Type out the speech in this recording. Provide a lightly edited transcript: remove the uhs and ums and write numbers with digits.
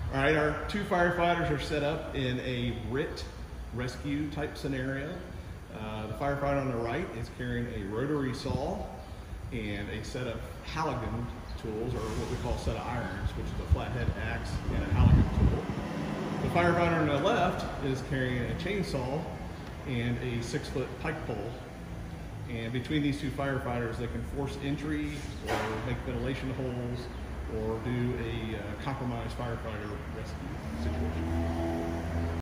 All right, our two firefighters are set up in a Brit Rescue type scenario. The firefighter on the right is carrying a rotary saw and a set of Halligan tools, or what we call a set of irons, which is a flathead axe and a Halligan tool. The firefighter on the left is carrying a chainsaw and a 6-foot pike pole. And between these two firefighters, they can force entry or make ventilation holes or do a compromised firefighter rescue situation.